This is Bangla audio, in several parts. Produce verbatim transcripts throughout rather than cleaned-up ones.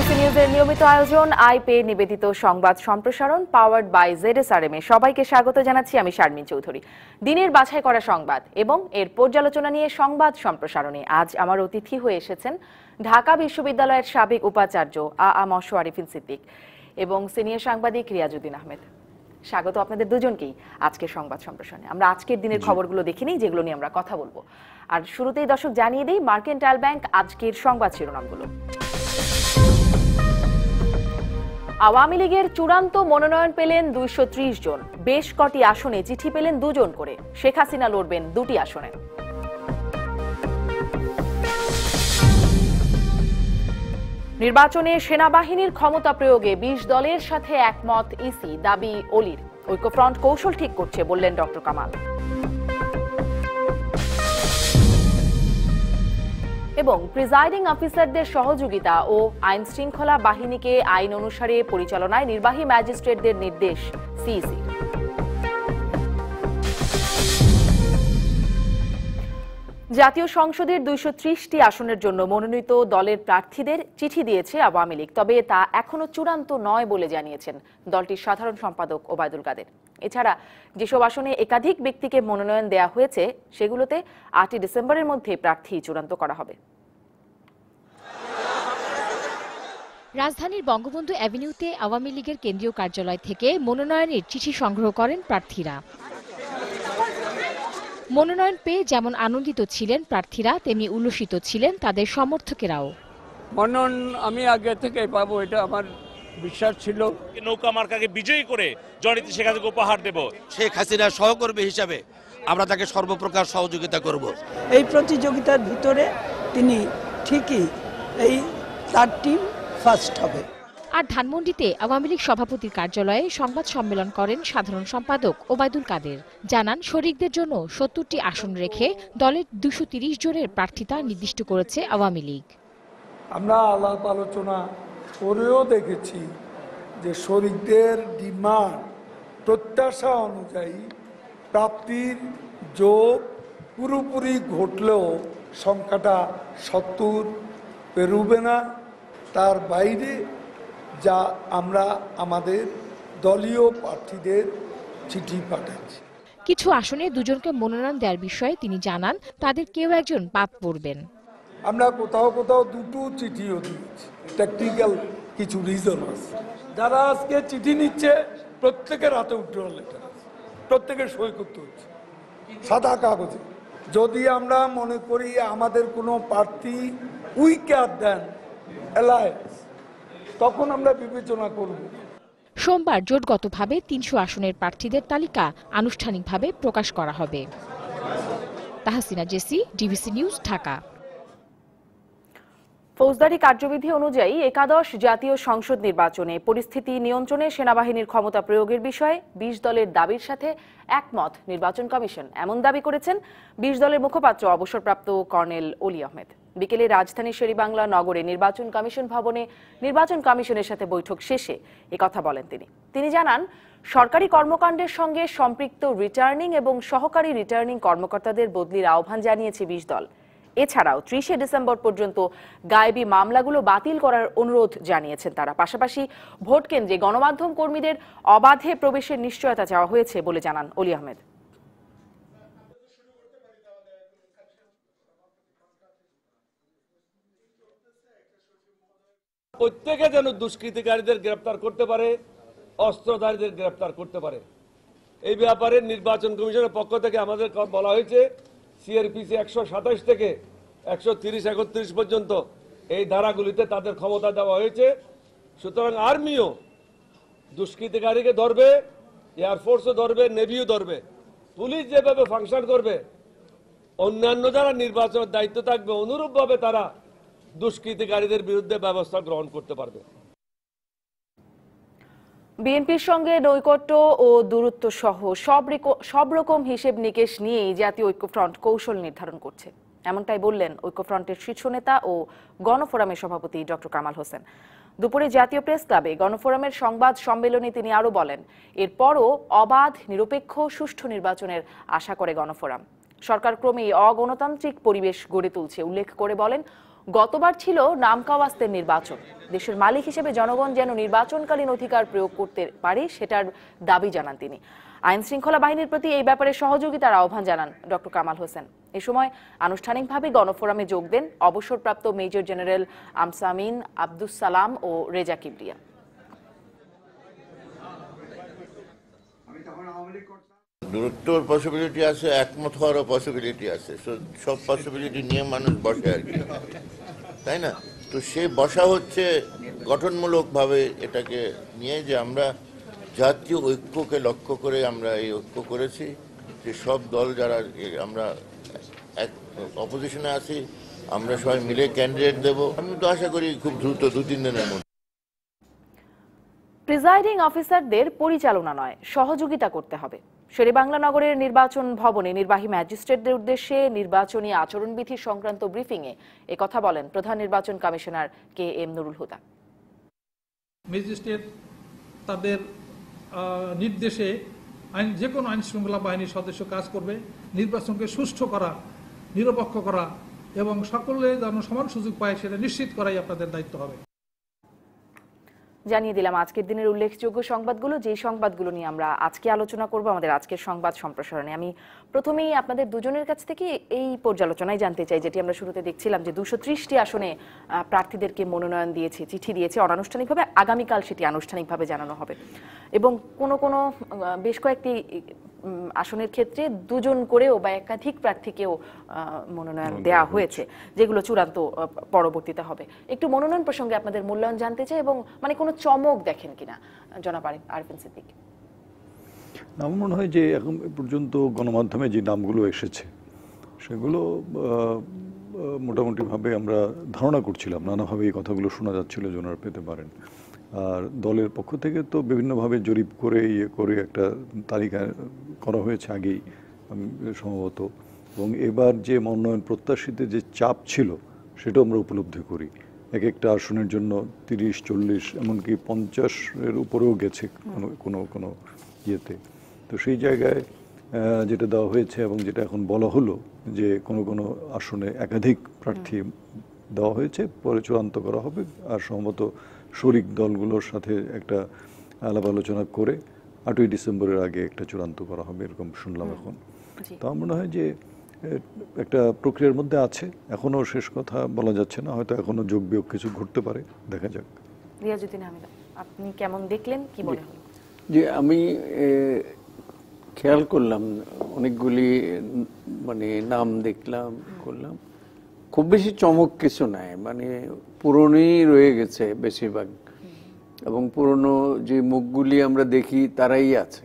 ডিবিসি নিউজের নিয়মিত আয়োজন আই পে নিবেদিত সংবাদ সম্প্রসারণ পাওয়ার্ড বাই জেডএসআরএম এ সবাইকে স্বাগত জানাচ্ছি আমি শারমিন চৌধুরী। দিনের বাছাই করা সংবাদ এবং এর পর্যালোচনা নিয়ে সংবাদ সম্প্রসারণে আজ আমার অতিথি হয়ে এসেছেন ঢাকা বিশ্ববিদ্যালয়ের সাবেক উপাচার্য আ আ ম আরিফিন সিদ্দিক এবং সিনিয়র সাংবাদিক রিয়াজউদ্দিন আহমেদ। স্বাগত আপনাদের দুজনকেই আজকের সংবাদ সম্প্রসারণে। আমরা আজকের দিনের খবরগুলো দেখে নিই যেগুলো নিয়ে আমরা কথা বলবো। আর শুরুতেই দর্শক জানিয়ে দিই মার্কেন্টাইল ব্যাংক আজকের সংবাদ শিরোনামগুলো। আওয়ামী লীগের চূড়ান্ত মনোনয়ন পেলেন দুইশো ত্রিশ জন, বেশ কটি আসনে চিঠি পেলেন দুজন করে। শেখ হাসিনা লড়বেন দুটি আসনে। নির্বাচনে সেনাবাহিনীর ক্ষমতা প্রয়োগে বিশ দলের সাথে একমত ইসি, দাবি অলির। ঐক্যফ্রন্ট কৌশল ঠিক করছে বললেন ডক্টর কামাল। এবং প্রিজাইডিং অফিসারদের সহযোগিতা ও আইন শৃঙ্খলা বাহিনীকে আইন অনুসারে পরিচালনায় নির্বাহী ম্যাজিস্ট্রেটদের নির্দেশ সিইসি। জাতীয় সংসদের দুইশো ত্রিশটি আসনের জন্য মনোনীত দলের প্রার্থীদের চিঠি দিয়েছে আওয়ামী লীগ, তবে তা এখনো চূড়ান্ত নয় বলে জানিয়েছেন দলটির সাধারণ সম্পাদক ওবায়দুল কাদের। এছাড়া যেসব আসনে একাধিক ব্যক্তিকে মনোনয়ন দেওয়া হয়েছে সেগুলোতে আটই ডিসেম্বরের মধ্যে প্রার্থী চূড়ান্ত করা হবে। রাজধানীর বঙ্গবন্ধু অ্যাভিনিউতে আওয়ামী লীগের কেন্দ্রীয় কার্যালয় থেকে মনোনয়নের চিঠি সংগ্রহ করেন প্রার্থীরা। মনোনয়ন পেয়ে যেমন আনন্দিত ছিলেন প্রার্থীরা, তেমনি উল্লসিত ছিলেন তাদের সমর্থকেরাও। মনোনয়ন আমি আগে থেকে পাবো এটা আমার বিশ্বাস ছিল। নৌকা মার্কাকে বিজয়ী করে জননেত্রী শেখ হাসিনাকে উপহার দেব। শেখ হাসিনার সহকর্মী হিসাবে আমরা তাকে সর্বপ্রকার সহযোগিতা করব। এই প্রতিযোগিতার ভিতরে তিনি ঠিকই এই তার টিম ফার্স্ট হবে। আর ধানমন্ডিতে আওয়ামী লীগ সভাপতির কার্যালয়ে সংবাদ সম্মেলন করেন সাধারণ সম্পাদক ওবায়দুল কাদের। জানান শরিকদের জন্য সত্তরটি আসন রেখে দলের দুশো তিরিশ জনের প্রার্থিতা নির্দিষ্ট করেছে আওয়ামী লীগ। আমরা আলাপ আলোচনা করেও দেখেছি যে শরিকদের ডিমান্ড প্রত্যাশা অনুযায়ী প্রাপ্তির যোগ পুরোপুরি ঘটলেও সংখ্যাটা সত্তর পেরুবে না। তার বাইরে যা আমরা আমাদের দলীয় প্রার্থীদের চিঠি পাঠাচ্ছি। কিছু আসনে দুজনকে মনোনয়ন দেওয়ার বিষয়ে তিনি জানান তাদের কেউ একজন বাদ পড়বেন। আমরা কোথাও কোথাও দুটো চিঠিও দিয়েছি, টেকনিক্যাল কিছু রিজন আছে। যারা আজকে চিঠি নিচ্ছে প্রত্যেকের হাতে উইথড্রয়াল লেটার আছে, প্রত্যেকের সই করতে হচ্ছে সাদা কাগজে। যদি আমরা মনে করি আমাদের কোনো প্রার্থী উইকার দেন অ্যালায়েন্স, তখন আমরা বিবেচনা করব। সোমবার জোটগতভাবে তিনশো আসনের প্রার্থীদের তালিকা আনুষ্ঠানিকভাবে প্রকাশ করা হবে। Tahsina Jesi, DBC news, Dhaka. ফৌজদারি কার্যবিধি অনুযায়ী একাদশ জাতীয় সংসদ নির্বাচনে পরিস্থিতি নিয়ন্ত্রণে সেনাবাহিনীর ক্ষমতা প্রয়োগের বিষয়ে বিশ দলের দাবির সাথে একমত নির্বাচন কমিশন, এমন দাবি করেছেন বিশ দলের মুখপাত্র অবসরপ্রাপ্ত কর্নেল অলি আহমেদ। বিকেলে রাজধানীর শেরেবাংলা নগরে নির্বাচন কমিশন ভবনে নির্বাচন কমিশনের সাথে বৈঠক শেষে একথা বলেন তিনি। তিনি জানান সরকারি কর্মকাণ্ডের সঙ্গে সম্পৃক্ত রিটার্নিং এবং সহকারী রিটার্নিং কর্মকর্তাদের বদলির আহ্বান জানিয়েছে বিশ দল। এছাড়াও ত্রিশে ডিসেম্বর পর্যন্ত গায়েবী মামলাগুলো বাতিল করার অনুরোধ জানিয়েছেন তারা। পাশাপাশি ভোট কেন্দ্রে গণমাধ্যম কর্মীদের অবাধে প্রবেশের নিশ্চয়তা চাওয়া হয়েছে বলে জানান অলি আহমেদ। প্রত্যেকে যেন দুষ্কৃতিকারীদের গ্রেপ্তার করতে পারে, অস্ত্রধারীদের গ্রেপ্তার করতে পারে। এই ব্যাপারে নির্বাচন কমিশনের পক্ষ থেকে আমাদের বলা হয়েছে সিআরপিসি একশো সাতাশ থেকে একশো তিরিশ একত্রিশ পর্যন্ত এই ধারাগুলিতে তাদের ক্ষমতা দেওয়া হয়েছে। সুতরাং আর্মিও দুষ্কৃতিকারীকে ধরবে, এয়ারফোর্সও ধরবে, নেভিও ধরবে। পুলিশ যেভাবে ফাংশন করবে, অন্যান্য যারা নির্বাচনের দায়িত্ব থাকবে অনুরূপভাবে তারা দুষ্কৃতিকারীদের বিরুদ্ধে ব্যবস্থা গ্রহণ করতে পারবে। বিএনপির সঙ্গে নৈকট্য ও দূরত্ব সহ সব সব রকম হিসেব নিকেশ নিয়েই জাতীয় ঐক্যফ্রন্ট কৌশল নির্ধারণ করছে, এমনটাই বললেন ঐক্যফ্রন্টের শীর্ষ নেতা ও গণফোরামের সভাপতি ডক্টর কামাল হোসেন। দুপুরে জাতীয় প্রেস ক্লাবে গণফোরামের সংবাদ সম্মেলনে তিনি আরও বলেন এরপরও অবাধ, নিরপেক্ষ, সুষ্ঠু নির্বাচনের আশা করে গণফোরাম। সরকার ক্রমেই অগণতান্ত্রিক পরিবেশ গড়ে তুলছে উল্লেখ করে বলেন গতবার ছিল নামকাওয়াস্তের নির্বাচন। দেশের মালিক হিসেবে জনগণ যেন নির্বাচনকালীন অধিকার প্রয়োগ করতে পারে সেটার দাবি জানান তিনি। আইন শৃঙ্খলা বাহিনীর প্রতি এই ব্যাপারে সহযোগিতার আহ্বান জানান ডক্টর কামাল হোসেন। এ সময় আনুষ্ঠানিকভাবে গণফোরামে যোগ দেন অবসরপ্রাপ্ত মেজর জেনারেল আমসামিন, আব্দুস সালাম ও রেজা কিবরিয়া। দূরত্বর পসিবিলিটি আছে, একমত হওয়ারও পসিবিলিটি আছে। সব পসিবিলিটি নিয়ে মানুষ বসে আর কি, তাই না? তো সে বসা হচ্ছে গঠনমূলকভাবে এটাকে নিয়ে, যে আমরা জাতীয় ঐক্যকে লক্ষ্য করে আমরা এই ঐক্য করেছি, যে সব দল যারা আমরা এক অপোজিশনে আছি আমরা সবাই মিলে ক্যান্ডিডেট দেব। আমি তো আশা করি খুব দ্রুত দু তিন দিনের মধ্যে। প্রিজাইডিং অফিসারদের পরিচালনা নয়, সহযোগিতা করতে হবে। শেরেবাংলা নগরের নির্বাচন ভবনে নির্বাহী ম্যাজিস্ট্রেটদের উদ্দেশ্যে নির্বাচনী আচরণবিধি সংক্রান্ত ব্রিফিংয়ে একথা বলেন প্রধান নির্বাচন commissioner K M Nurul Huda. Magistrate তাদের নির্দেশে আইন যে কোনো আইন শৃঙ্খলা বাহিনীর সদস্য কাজ করবে, নির্বাচনকে সুষ্ঠু করা, নিরপেক্ষ করা এবং সকলে যেন সমান সুযোগ পায় সেটা নিশ্চিত করাই আপনাদের দায়িত্ব হবে। জানিয়ে দিলাম আজকের দিনের উল্লেখযোগ্য সংবাদগুলো, যে সংবাদগুলো নিয়ে আমরা আজকে আলোচনা করব আমাদের আজকের সংবাদ সম্প্রসারণে। আমি প্রথমেই আপনাদের দুজনের কাছ থেকে এই পর্যালোচনায় জানতে চাই, যেটি আমরা শুরুতে দেখছিলাম যে দুশো ত্রিশটি আসনে প্রার্থীদেরকে মনোনয়ন দিয়েছে, চিঠি দিয়েছে অনানুষ্ঠানিকভাবে। আগামীকাল সেটি আনুষ্ঠানিকভাবে জানানো হবে এবং কোনো কোনো বেশ কয়েকটি আসনের ক্ষেত্রে দুজন করেও বা একাধিক প্রার্থীকেও মনোনয়ন দেওয়া হয়েছে, যেগুলো চূড়ান্ত পরবর্তীতে হবে। একটু মনোনয়ন প্রসঙ্গে আপনাদের মূল্যায়ন জানতে চাই এবং মানে কোনো চমক দেখেন কিনা জনাব আরিফিন সিদ্দিক। আমার মনে হয় যে এখন পর্যন্ত গণমাধ্যমে যে নামগুলো এসেছে সেগুলো মোটামুটিভাবে আমরা ধারণা করছিলাম, নানাভাবে এই কথাগুলো শোনা যাচ্ছিল যে ওনারা পেতে পারেন। আর দলের পক্ষ থেকে তো বিভিন্নভাবে জরিপ করে ইয়ে করে একটা তালিকা করা হয়েছে আগেই সম্ভবত, এবং এবার যে মনোনয়ন প্রত্যাশীতে যে চাপ ছিল সেটাও আমরা উপলব্ধি করি। এক একটা আসনের জন্য তিরিশ চল্লিশ এমনকি পঞ্চাশের উপরেও গেছে কোনো কোনো কোনো ইয়েতে। তো সেই জায়গায় যেটা দেওয়া হয়েছে এবং যেটা এখন বলা হলো যে কোনো কোনো আসনে একাধিক প্রার্থী দেওয়া হয়েছে, পরে চূড়ান্ত করা হবে। আর সম্ভবত শরিক দলগুলোর সাথে একটা আলাপ আলোচনা করে আটই ডিসেম্বরের আগে একটা চূড়ান্ত করা হবে, এরকম শুনলাম এখন। তো আমার মনে হয় যে একটা প্রক্রিয়ার মধ্যে আছে, এখনো শেষ কথা বলা যাচ্ছে না, হয়তো এখনো যোগ বিয়োগ কিছু ঘটতে পারে, দেখা যাক। রিয়াজউদ্দিন আহমেদ, আপনি কেমন দেখলেন, কি মনে হলো? যে আমি খেয়াল করলাম অনেকগুলি মানে নাম দেখলাম করলাম, খুব বেশি চমক কিছু নাই, মানে পুরনোই রয়ে গেছে বেশিরভাগ, এবং পুরনো যে মুখগুলি আমরা দেখি তারাই আছে।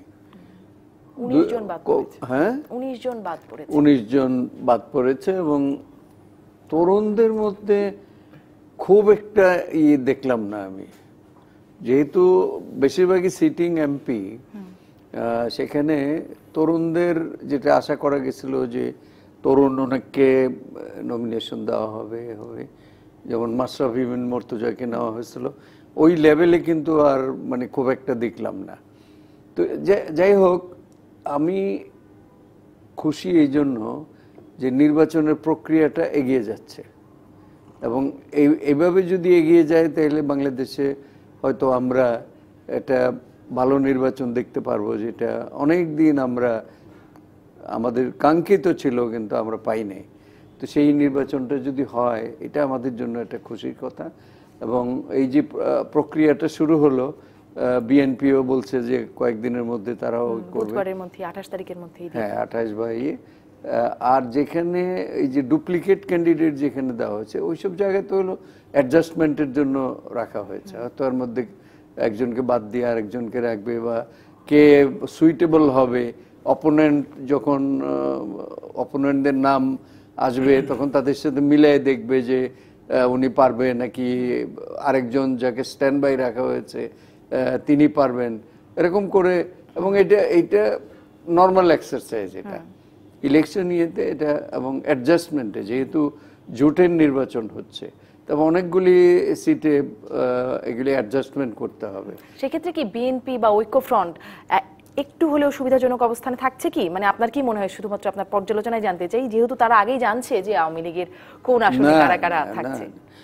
হ্যাঁ, উনিশ জন বাদ পড়েছে এবং তরুণদের মধ্যে খুব একটা ইয়ে দেখলাম না আমি, যেহেতু বেশিরভাগই সিটিং এমপি, সেখানে তরুণদের যেটা আশা করা গেছিল যে তরুণ অনেককে নমিনেশন দেওয়া হবে হবে যেমন মাশরাফি বিন মুর্তজাকে নেওয়া হয়েছিল, ওই লেভেলে কিন্তু আর মানে খুব একটা দেখলাম না। তো যাই হোক, আমি খুশি এই জন্য যে নির্বাচনের প্রক্রিয়াটা এগিয়ে যাচ্ছে, এবং এই এইভাবে যদি এগিয়ে যায় তাহলে বাংলাদেশে হয়তো আমরা একটা ভালো নির্বাচন দেখতে পারবো, যেটা অনেক দিন আমরা আমাদের কাঙ্ক্ষিত ছিল কিন্তু আমরা পাই নাই। তো সেই নির্বাচনটা যদি হয় এটা আমাদের জন্য একটা খুশির কথা। এবং এই যে প্রক্রিয়াটা শুরু হলো, বিএনপিও বলছে যে কয়েকদিনের মধ্যে তারাও করবে, আঠাশ তারিখের মধ্যে। হ্যাঁ, আঠাশ বা ইয়ে। আর যেখানে এই যে ডুপ্লিকেট ক্যান্ডিডেট যেখানে দেওয়া হয়েছে ওইসব জায়গায় তো হলো অ্যাডজাস্টমেন্টের জন্য রাখা হয়েছে, হয়তো এর মধ্যে একজনকে বাদ দিয়ে আর একজনকে রাখবে, বা কে সুইটেবল হবে, অপোনেন্ট যখন অপোনেন্টদের নাম আসবে তখন তাদের সাথে মিলাই দেখবে যে উনি পারবে নাকি আরেকজন যাকে স্ট্যান্ড বাই রাখা হয়েছে তিনি পারবেন, এরকম করে। এবং এটা এইটা নর্মাল এক্সারসাইজ, এটা ইলেকশন ইয়েতে এটা, এবং অ্যাডজাস্টমেন্টে যেহেতু জোটের নির্বাচন হচ্ছে তবে অনেকগুলি সিটে এগুলি অ্যাডজাস্টমেন্ট করতে হবে। সেক্ষেত্রে কি বিএনপি বা ঐক্যফ্রন্ট একটু হলেও সুবিধাজনক অবস্থানে থাকছে কি? মানে আপনার কি মনে হয়, শুধুমাত্র আপনার পর্যালোচনায় জানতে চাই, যেহেতু তারা আগেই জানছে যে আওয়ামী লীগের কোন আসনে কারা কারা থাকছে।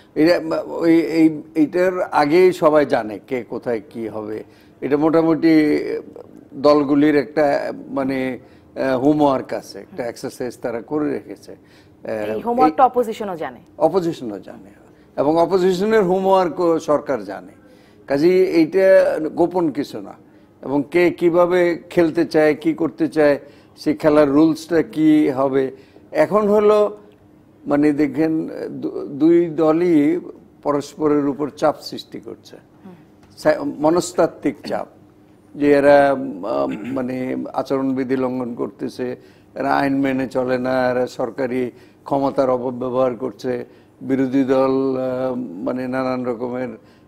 ওই এইটার আগেই সবাই জানে কে কোথায় কি হবে। এটা মোটামুটি দলগুলির একটা মানে হোমওয়ার্ক আছে, একটা এক্সারসাইজ তারা করে রেখেছে। এই হোমওয়ার্কটা অপোজিশনও জানে, অপোজিশনও জানে এবং অপোজিশনের হোমওয়ার্কও সরকার জানে। কাজেই এইটা গোপন কিছু না। এবং কে কিভাবে খেলতে চায়, কি করতে চায়, সেই খেলার রুলসটা কি হবে। এখন হলো মানে দেখেন দুই দলই পরস্পরের উপর চাপ সৃষ্টি করছে, মনস্তাত্ত্বিক চাপ, যে এরা মানে আচরণবিধি লঙ্ঘন করতেছে, এরা আইন মেনে চলে না, এরা সরকারি ক্ষমতার অপব্যবহার করছে, বিরোধী দল মানে নানান রকমের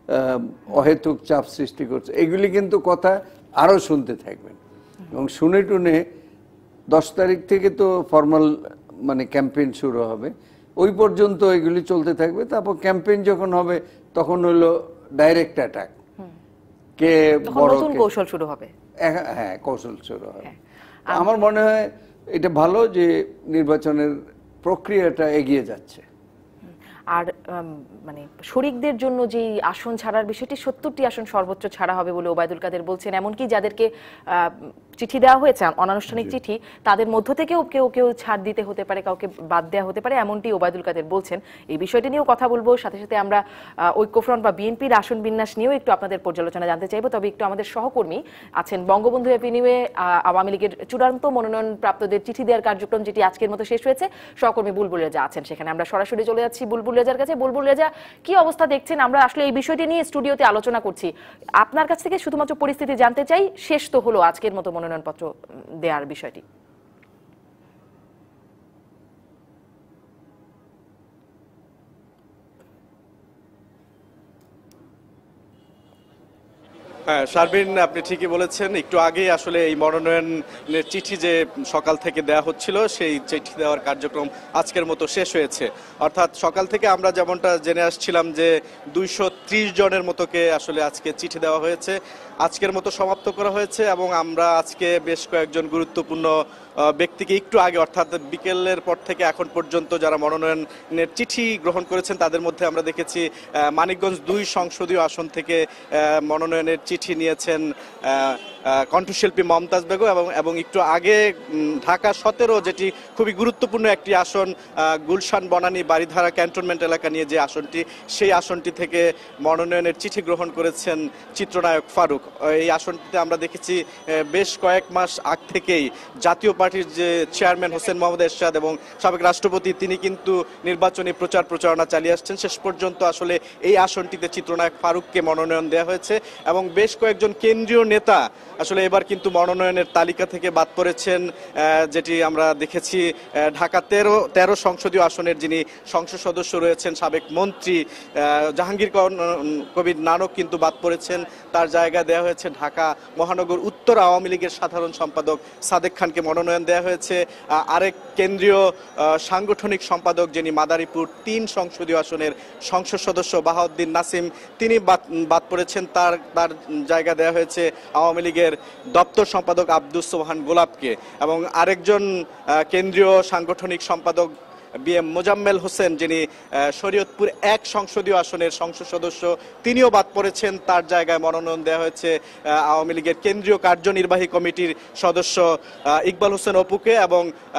অহেতুক চাপ সৃষ্টি করছে। এগুলি কিন্তু কথা আরও শুনতে থাকবেন এবং শুনে টুনে দশ তারিখ থেকে তো ফর্মাল মানে ক্যাম্পেইন শুরু হবে, ওই পর্যন্ত এগুলি চলতে থাকবে। তারপর ক্যাম্পেইন যখন হবে তখন হলো ডাইরেক্ট অ্যাটাক, কে বড় কৌশল শুরু হবে। হ্যাঁ, কৌশল শুরু হবে। আমার মনে হয় এটা ভালো যে নির্বাচনের প্রক্রিয়াটা এগিয়ে যাচ্ছে। আর মানে শরিকদের জন্য যে আসন ছাড়ার বিষয়টি, সত্তরটি আসন সর্বোচ্চ ছাড়া হবে বলে ওবায়দুল কাদের বলছেন। এমনকি যাদেরকে চিঠি দেওয়া হয়েছে, অনানুষ্ঠানিক চিঠি, তাদের মধ্য থেকেও কেউ কেউ ছাড় দিতে হতে পারে, কাউকে বাদ দেওয়া হতে পারে, এমনটি ওবায়দুল কাদের বলছেন। এই বিষয়টি নিয়েও কথা বলবো। সাথে সাথে আমরা ঐক্যফ্রন্ট বা বিএনপির আসন বিন্যাস নিয়েও একটু আপনাদের পর্যালোচনা জানতে চাইবো। তবে একটু আমাদের সহকর্মী আছেন বঙ্গবন্ধু এভিনিউয়ে আওয়ামী লীগের চূড়ান্ত মনোনয়ন প্রাপ্তদের চিঠি দেওয়ার কার্যক্রম যেটি আজকের মতো শেষ হয়েছে, সহকর্মী বুলবুল রেজা আছেন সেখানে। আমরা সরাসরি চলে যাচ্ছি বুলবুল রেজার কাছে। বুলবুল রেজা, কি অবস্থা দেখছেন? আমরা আসলে এই বিষয়টি নিয়ে স্টুডিওতে আলোচনা করছি, আপনার কাছ থেকে শুধুমাত্র পরিস্থিতি জানতে চাই। শেষ তো হলো আজকের মতো মনোনয়নপত্র দেওয়ার বিষয়টি। হ্যাঁ শারবিন, আপনি ঠিকই বলেছেন। একটু আগেই আসলে এই মনোনয়নের চিঠি যে সকাল থেকে দেওয়া হচ্ছিল, সেই চিঠি দেওয়ার কার্যক্রম আজকের মতো শেষ হয়েছে। অর্থাৎ সকাল থেকে আমরা যেমনটা জেনে আসছিলাম যে দুইশো ত্রিশ জনের মতোকে আসলে আজকে চিঠি দেওয়া হয়েছে, আজকের মতো সমাপ্ত করা হয়েছে। এবং আমরা আজকে বেশ কয়েকজন গুরুত্বপূর্ণ ব্যক্তিকে একটু আগে অর্থাৎ বিকেলের পর থেকে এখন পর্যন্ত যারা মনোনয়নের চিঠি গ্রহণ করেছেন তাদের মধ্যে আমরা দেখেছি মানিকগঞ্জ দুই সংসদীয় আসন থেকে মনোনয়নের চিঠি নিয়েছেন কণ্ঠশিল্পী মমতাজ বেগম এবং এবং একটু আগে ঢাকা সতেরো, যেটি খুবই গুরুত্বপূর্ণ একটি আসন, গুলশান বনানী বাড়িধারা ক্যান্টনমেন্ট এলাকা নিয়ে যে আসনটি, সেই আসনটি থেকে মনোনয়নের চিঠি গ্রহণ করেছেন চিত্রনায়ক ফারুক। এই আসনটিতে আমরা দেখেছি বেশ কয়েক মাস আগ থেকেই জাতীয় পার্টির যে চেয়ারম্যান হোসেন মোহাম্মদ এরশাদ এবং সাবেক রাষ্ট্রপতি, তিনি কিন্তু নির্বাচনী প্রচার প্রচারণা চালিয়ে আসছেন। শেষ পর্যন্ত আসলে এই আসনটিতে চিত্রনায়ক ফারুককে মনোনয়ন দেওয়া হয়েছে এবং বেশ কয়েকজন কেন্দ্রীয় নেতা আসলে এবার কিন্তু মনোনয়নের তালিকা থেকে বাদ পড়েছেন। যেটি আমরা দেখেছি ঢাকা তেরো তেরো সংসদীয় আসনের যিনি সংসদ সদস্য রয়েছেন সাবেক মন্ত্রী জাহাঙ্গীর কবির নানক কিন্তু বাদ পড়েছেন, তার জায়গা দেওয়া হয়েছে ঢাকা মহানগর উত্তর আওয়ামী লীগের সাধারণ সম্পাদক সাদেক খানকে মনোনয়ন দেওয়া হয়েছে। আরেক কেন্দ্রীয় সাংগঠনিক সম্পাদক যিনি মাদারীপুর তিন সংসদীয় আসনের সংসদ সদস্য বাহাউদ্দিন নাসিম, তিনি বাদ পড়েছেন, তার তার জায়গা দেওয়া হয়েছে আওয়ামী লীগের দপ্তর সম্পাদক আব্দুস সোবহান গোলাপকে। এবং আরেকজন কেন্দ্রীয় সাংগঠনিক সম্পাদক বি এম মোজাম্মেল হোসেন, যিনি শরীয়তপুর এক সংসদীয় আসনের সংসদ সদস্য, তিনিও বাদ পড়েছেন, তার জায়গায় মনোনয়ন দেওয়া হয়েছে আওয়ামী লীগের কেন্দ্রীয় কার্যনির্বাহী কমিটির সদস্য ইকবাল হোসেন অপুকে। এবং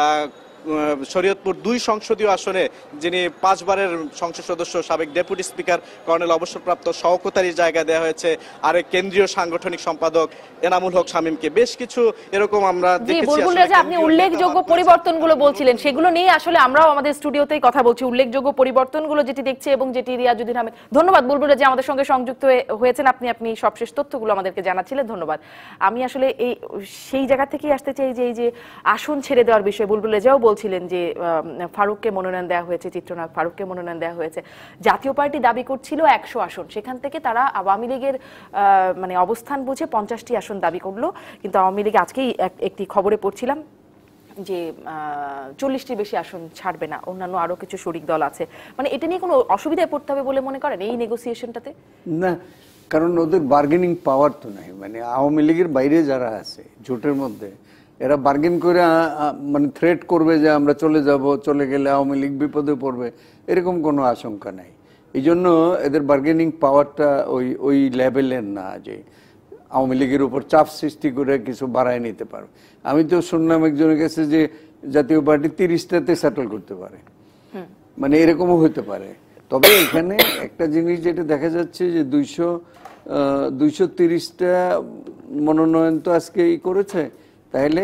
শরীয়তপুর দুই সংসদীয় আসনে যিনি পাঁচবারের সংসদ সদস্য সাবেক ডেপুটি স্পিকার কর্নেল অবসরপ্রাপ্ত শওকতারির জায়গায় দেওয়া হয়েছে আরেক কেন্দ্রীয় সাংগঠনিক সম্পাদক এনামুল হক শামীমকে। বেশ কিছু এরকম আমরা দেখেছি। আপনি উল্লেখযোগ্য পরিবর্তনগুলো বলছিলেন, সেগুলো নিয়ে আসলে আমরাও আমাদের স্টুডিওতেই কথা বলছি, উল্লেখযোগ্য পরিবর্তনগুলো যেটি দেখছি এবং যেটি রিয়াজুদ্দিন আহমেদ, ধন্যবাদ বুলবুল যে আমাদের সঙ্গে সংযুক্ত হয়েছেন, আপনি আপনি সবশেষ তথ্যগুলো আমাদেরকে জানাচ্ছিলেন, ধন্যবাদ। আমি আসলে এই সেই জায়গা থেকেই আসতে চাই যে এই যে আসন ছেড়ে দেওয়ার বিষয়ে বুলবুল রেজাও বলছিলেন যে ফারুককে মনোনয়ন দেওয়া হয়েছে, চিত্রনায়ক ফারুককে মনোনয়ন দেওয়া হয়েছে। জাতীয় পার্টি দাবি করছিল একশো আসন, সেখান থেকে তারা আওয়ামী লীগের মানে অবস্থান বুঝে পঞ্চাশটি আসন দাবি করলো। কিন্তু আওয়ামী লীগ আজকেই একটি খবরে পড়ছিলাম যে চল্লিশটির বেশি আসন ছাড়বে না, অন্যান্য আরো কিছু শরিক দল আছে। মানে এটা নিয়ে কোনো অসুবিধায় পড়তে হবে বলে মনে করেন এই নেগোসিয়েশনটাতে? না, কারণ ওদের বার্গেনিং পাওয়ার তো নাই। মানে আওয়ামী লীগের বাইরে যারা আছে জোটের মধ্যে, এরা বার্গেন করে মানে থ্রেট করবে যে আমরা চলে যাব, চলে গেলে আওয়ামী লীগ বিপদে পড়বে, এরকম কোনো আশঙ্কা নাই। এই জন্য এদের বার্গেনিং পাওয়ারটা ওই ওই লেভেলের না যে আওয়ামী লীগের উপর চাপ সৃষ্টি করে কিছু বাড়ায় নিতে পারবে। আমি তো শুনলাম একজনের কাছে যে জাতীয় পার্টি তিরিশটাতে সেটেল করতে পারে, মানে এরকমও হতে পারে। তবে এখানে একটা জিনিস যেটা দেখা যাচ্ছে যে দুইশো দুইশো তিরিশটা মনোনয়ন তো আজকে ই করেছে, তাহলে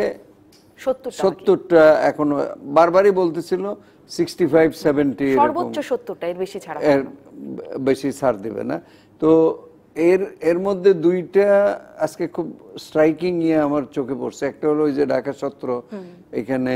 সত্তরটা এখনো বারবারই বলতেছিল সিক্সটি ফাইভ সেভেন্টি সর্বোচ্চ সত্তরটা, এর বেশি ছাড়া এর বেশি ছাড় দেবে না। তো এর এর মধ্যে দুইটা আজকে খুব স্ট্রাইকিং ইয়ে আমার চোখে পড়ছে। একটা হলো ওই যে ঢাকা সত্র, এখানে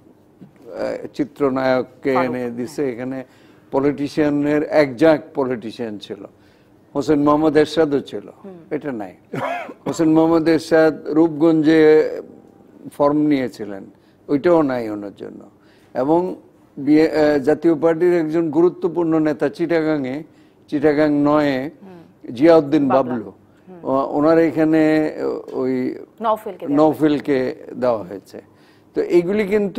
চিত্রনায়ককে এনে দিছে, এখানে পলিটিশিয়ানের একজাক পলিটিশিয়ান ছিল, হোসেন মোহাম্মদ এরশাদও ছিল, এটা নাই। হোসেন মোহাম্মদ এরশাদ রূপগঞ্জে ফর্ম নিয়েছিলেন, ওইটাও নাই ওনার জন্য। এবং জাতীয় পার্টির একজন গুরুত্বপূর্ণ নেতা চিটাগাংয়ে, চিটাগাং নয়ে জিয়াউদ্দিন বাবলু, ওনার এখানে ওই নওফেলকে দেওয়া হয়েছে। তো এইগুলি কিন্তু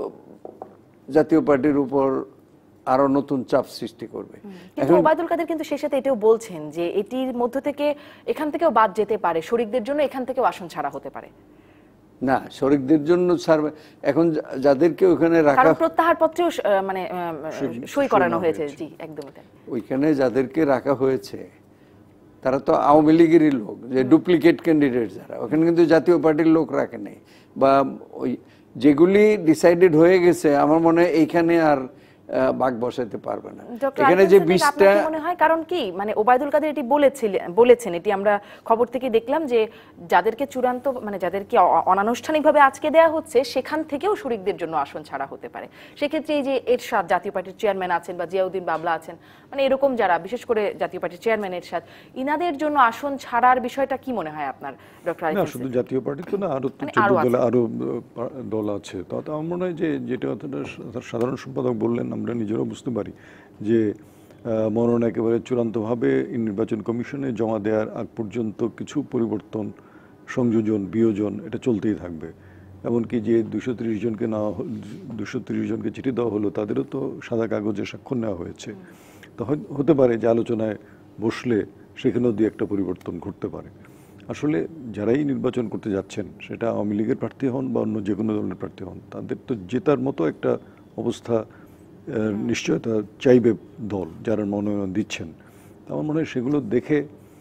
জাতীয় পার্টির উপর আরো নতুন চাপ সৃষ্টি করবে। কিন্তু ওবায়দুল কাদের কিন্তু সেই সাথে এটাও বলছেন যে এটির মধ্য থেকে এখান থেকেও বাদ যেতে পারে, শরিকদের জন্য এখান থেকেও আসন ছাড়া হতে পারে। না, শরিকদের জন্য ছাড়বে। এখন যাদেরকে ওখানে রাখা, কারণ প্রত্যাহার পত্রেও মানে সই করানো হয়েছে। জি, একদমই তাই। ওইখানে যাদেরকে রাখা হয়েছে তারা তো আওয়ামী লীগেরই লোক, যে ডুপ্লিকেট ক্যান্ডিডেট যারা, ওখানে কিন্তু জাতীয় পার্টির লোক রাখে নাই। বা ওই যেগুলি ডিসাইডেড হয়ে গেছে, আমার মনে হয় এইখানে আর বাগ বসাইতে পারবে না। এখানে যে বিশটা মনে হয়, কারণ কি মানে ওবায়দুল কাদের এটি বলেছিলেন বলেছেন এটি আমরা খবর থেকে দেখলাম যে যাদেরকে চূড়ান্ত মানে যাদেরকে অনানুষ্ঠানিকভাবে আজকে দেয়া হচ্ছে সেখান থেকেও শরিকদের জন্য আসন ছাড়া হতে পারে। সেক্ষেত্রে এই যে এরশাদ জাতীয় পার্টির চেয়ারম্যান আছেন বা জিয়াউদ্দিন বাবলা আছেন, মানে এরকম যারা, বিশেষ করে জাতীয় পার্টির চেয়ারম্যান এরশাদ, ইনাদের জন্য আসন ছাড়ার বিষয়টা কি মনে হয় আপনার ডক্টর? না, শুধু জাতীয় পার্টি তো না, আরো চোদ্দ দল আরো দল আছে। তো আমার মনে হয় যে যেটা সাধারণ সম্পাদক বললেন, আমরা নিজেরাও বুঝতে পারি যে মনোনয়ন একেবারে চূড়ান্তভাবে নির্বাচন কমিশনে জমা দেওয়ার আগ পর্যন্ত কিছু পরিবর্তন, সংযোজন, বিয়োজন এটা চলতেই থাকবে। এমনকি যে দুশো তিরিশ জনকে না দুশো তিরিশ জনকে চিঠি দেওয়া হলো, তাদেরও তো সাদা কাগজে স্বাক্ষর নেওয়া হয়েছে। তো হতে পারে যে আলোচনায় বসলে সেখানেও দুই একটা পরিবর্তন ঘটতে পারে। আসলে যারাই নির্বাচন করতে যাচ্ছেন, সেটা আওয়ামী লীগের প্রার্থী হন বা অন্য যে কোনো দলের প্রার্থী হন, তাদের তো জেতার মতো একটা অবস্থা নিশ্চয়তা চাইবে দল যারা মনোনয়ন দিচ্ছেন। আমার মনে হয় সেগুলো দেখে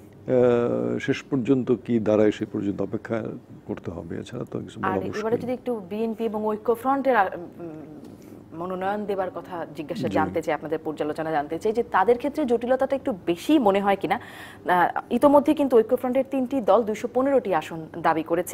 শেষ পর্যন্ত কি দাঁড়ায় সে পর্যন্ত অপেক্ষা করতে হবে, এছাড়া তো কিছু বলা মুশকিল। এবারে যদি একটু বিএনপি এবং ঐক্যফ্রন্টের মনোনয়ন দেবার কথা জিজ্ঞাসা জানতে চাই, আপনাদের পর্যালোচনা জানতে চাই যে তাদের ক্ষেত্রে জটিলতাটা একটু বেশি মনে হয় কিনা। ইতোমধ্যে কিন্তু ঐক্যফ্রন্টের তিনটি দল দুইশো পনেরোটি আসন দাবি করেছে।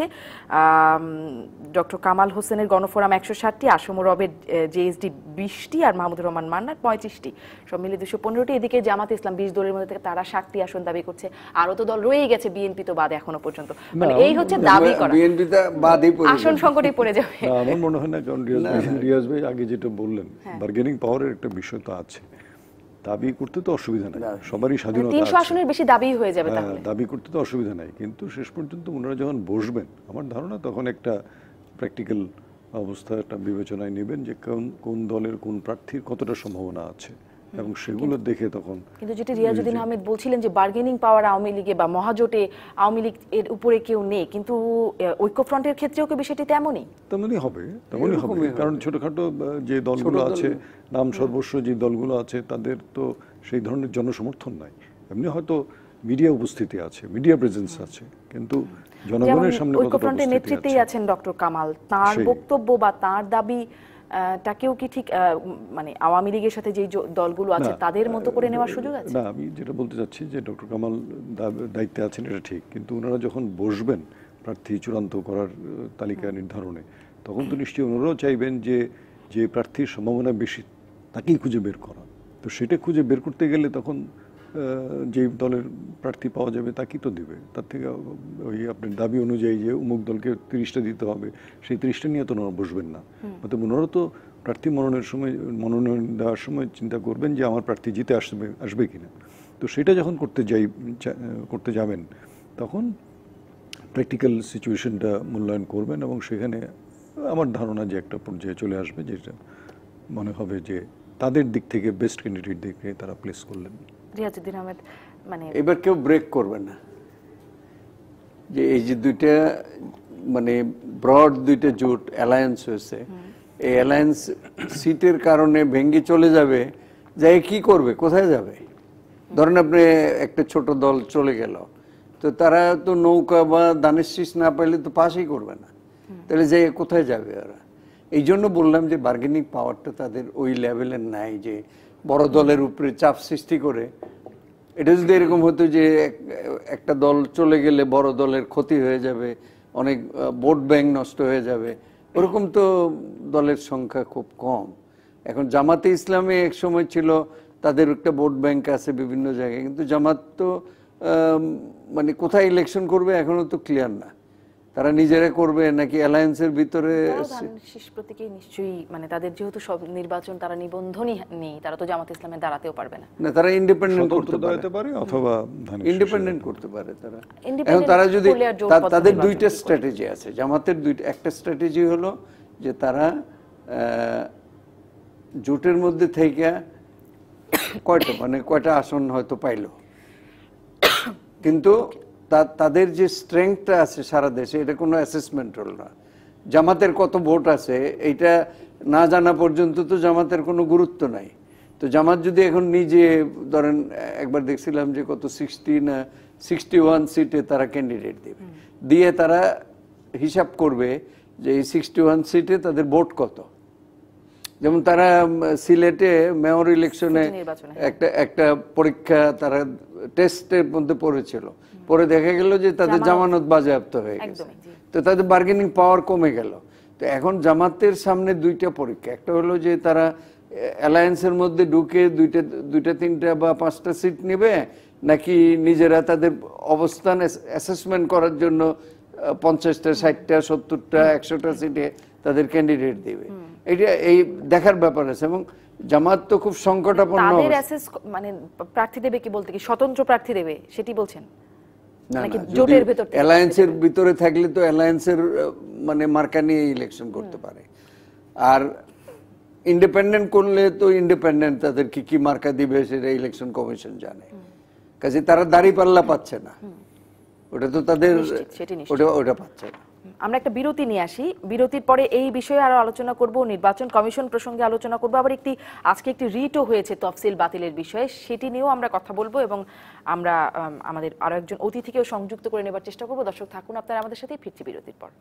ডক্টর কামাল হোসেনের গণফোরাম একশো ষাটটি, আসম রবের জেএসডি বিশটি, আর মাহমুদুর রহমান মান্নার পঁয়ত্রিশটি, সব মিলে দুশো পনেরোটি। এদিকে জামাত ইসলাম বিশ দলের মধ্যে থেকে তারা ষাটটি আসন দাবি করছে। আরো তো দল রয়েই গেছে, বিএনপি তো বাদে এখনো পর্যন্ত। মানে এই হচ্ছে দাবি করা, আসন সংকটে পড়ে যাবে। আমার মনে হয় না, কারণ রিয়াজ ভাই আগে যেটা বললেন, বার্গেনিং পাওয়ারের একটা বিষয় তো আছে। দাবি করতে তো অসুবিধা নাই, সবারই স্বাধীনতা আছে। তিনশো আসনের বেশি দাবি হয়ে যাবে তাহলে। দাবি করতে তো অসুবিধা নাই, কিন্তু শেষ পর্যন্ত ওনারা যখন বসবেন, আমার ধারণা তখন একটা প্র্যাকটিক্যাল অবস্থা একটা বিবেচনায় নেবেন যে কোন কোন দলের কোন প্রার্থীর কতটা সম্ভাবনা আছে, এবং সেগুলো দেখে তখন। কিন্তু যেটা রিয়াজউদ্দিন আহমেদ বলছিলেন যে বার্গেনিং পাওয়ার আওয়ামী লীগে বা মহাজোটে আওয়ামী লীগ এর উপরে কেউ নেই, কিন্তু ঐক্যফ্রন্টের ক্ষেত্রেও কি বিষয়টি তেমনই? তেমনই হবে, তেমনই হবে। কারণ ছোটখাটো যে দলগুলো আছে, নাম সর্বস্ব যে দলগুলো আছে, তাদের তো সেই ধরনের জনসমর্থন নাই। এমনি হয়তো মিডিয়া উপস্থিতি আছে, মিডিয়া প্রেজেন্স আছে, কিন্তু জনগণের সামনে ঐক্যফ্রন্টের নেতৃত্বেই আছেন ডক্টর কামাল। তার বক্তব্য বা তার দাবি টাকেও কি ঠিক মানে আওয়ামী লীগের সাথে যে দলগুলো আছে তাদের মতো করে নেওয়ার সুযোগ আছে? না, আমি যেটা বলতে চাচ্ছি যে ডক্টর কামাল দায়িত্বে আছেন, এটা ঠিক, কিন্তু ওনারা যখন বসবেন প্রার্থী চূড়ান্ত করার তালিকা নির্ধারণে, তখন তো নিশ্চয়ই ওনারাও চাইবেন যে যে প্রার্থীর সম্ভাবনা বেশি তাকেই খুঁজে বের করা। তো সেটা খুঁজে বের করতে গেলে তখন যে দলের প্রার্থী পাওয়া যাবে তাকেই তো দিবে। তার থেকে ওই আপনার দাবি অনুযায়ী যে অমুক দলকে তিরিশটা দিতে হবে, সেই তিরিশটা নিয়ে তো ওনারা বসবেন না। অর্থাৎ ওনারা তো প্রার্থী মনোনয়নের সময় মনোনয়ন দেওয়ার সময় চিন্তা করবেন যে আমার প্রার্থী জিতে আসবে আসবে কিনা। তো তো সেটা যখন করতে যাই করতে যাবেন তখন প্র্যাকটিক্যাল সিচুয়েশনটা মূল্যায়ন করবেন এবং সেখানে আমার ধারণা যে একটা পর্যায়ে চলে আসবে যেটা মনে হবে যে তাদের দিক থেকে বেস্ট ক্যান্ডিডেট দেখে তারা প্লেস করলেন। রিয়াজউদ্দিন আহমেদ, মানে এবার কেউ ব্রেক করবে না, যে এই যে দুইটা মানে ব্রড দুইটা জোট অ্যালায়েন্স হয়েছে, এই অ্যালায়েন্স সিটের কারণে ভেঙে চলে যাবে, যাই কি করবে, কোথায় যাবে? ধরেন আপনি একটা ছোট দল চলে গেল, তো তারা তো নৌকা বা দানের শীষ না পাইলে তো পাশই করবে না, তাহলে যাই কোথায় যাবে ওরা? এই জন্য বললাম যে বার্গেনিং পাওয়ারটা তাদের ওই লেভেলের নাই যে বড় দলের উপরে চাপ সৃষ্টি করে। এটা যদি এরকম হতো যে একটা দল চলে গেলে বড় দলের ক্ষতি হয়ে যাবে, অনেক ভোট ব্যাংক নষ্ট হয়ে যাবে, ওরকম তো দলের সংখ্যা খুব কম। এখন জামাতে ইসলামে এক সময় ছিল তাদের একটা ভোট ব্যাংক আছে বিভিন্ন জায়গায়, কিন্তু জামাত তো মানে কোথায় ইলেকশন করবে এখনো তো ক্লিয়ার না, তারা নিজেরা করবে নাকি অ্যালায়েন্সের ভিতরে। শেষ প্রতীকে নিশ্চয়ই মানে তাদের যেহেতু সব নির্বাচন তারা নিবন্ধনই নেই, তারা তো জামাত ইসলামে দাঁড়াতেও পারবে না। না, তারা ইন্ডিপেন্ডেন্ট করতে পারে অথবা ইন্ডিপেন্ডেন্ট করতে পারে তারা। এখন তারা যদি তাদের দুইটা স্ট্র্যাটেজি আছে জামাতের, দুইটা একটা স্ট্র্যাটেজি হলো যে তারা জোটের মধ্যে থেকে কয়টা মানে কয়টা আসন হয়তো পাইলো, কিন্তু তাদের যে স্ট্রেংথটা আছে সারা দেশে এটা কোনো অ্যাসেসমেন্ট হল না। জামাতের কত ভোট আছে এইটা না জানা পর্যন্ত তো জামাতের কোনো গুরুত্ব নাই। তো জামাত যদি এখন নিজে ধরেন একবার দেখছিলাম যে কত সিক্সটি না সিক্সটি ওয়ান সিটে তারা ক্যান্ডিডেট দেবে, দিয়ে তারা হিসাব করবে যে এই সিক্সটি ওয়ান সিটে তাদের ভোট কত। যেমন তারা সিলেটে মেয়র ইলেকশনে একটা একটা পরীক্ষা তারা টেস্টের মধ্যে পড়েছিল, পরে দেখা গেল যে তাদের জামানত বাজেয়াপ্ত হয়ে গেছে, তো তাদের বার্গেনিং পাওয়ার কমে গেল। তো এখন জামাতের সামনে দুইটা পরীক্ষা, একটা হলো যে তারা অ্যালায়েন্সের মধ্যে ঢুকে দুইটা দুইটা তিনটা বা পাঁচটা সিট নেবে, নাকি নিজেরা তাদের অবস্থান অ্যাসেসমেন্ট করার জন্য পঞ্চাশটা ষাটটা সত্তরটা একশোটা সিটে তাদের ক্যান্ডিডেট দেবে। এটা এই দেখার ব্যাপার আছে। এবং জামাত তো খুব সংকটাপন্ন, তাদের অ্যাসেস মানে প্রার্থী দেবে কি বলতে কি স্বতন্ত্র প্রার্থী দেবে সেটি বলছেন নাকি জোটের ভিতর? অ্যালায়েন্সের ভিতরে থাকলে তো অ্যালায়েন্সের মানে মার্কা নিয়ে ইলেকশন করতে পারে, আর ইন্ডিপেন্ডেন্ট করলে তো ইন্ডিপেন্ডেন্ট তাদের কি কি মার্কা দিবে সেটা ইলেকশন কমিশন জানে, কাজে তারা দাঁড়িপাল্লা পাচ্ছে না, ওটা তো তাদের ওটা ওটা পাচ্ছে না। আমরা একটা বিরতি নিয়ে আসি, বিরতির পরে এই বিষয়ে আরো আলোচনা করব, নির্বাচন কমিশন প্রসঙ্গে আলোচনা করব, আবার একটি আজকে একটি রিটও হয়েছে তফসিল বাতিলের বিষয়ে, সেটি নিয়েও আমরা কথা বলবো এবং আমরা আমাদের আরো একজন অতিথিকেও সংযুক্ত করে নেবার চেষ্টা করব। দর্শক থাকুন আপনারা আমাদের সাথেই, ফিরছি বিরতির পর।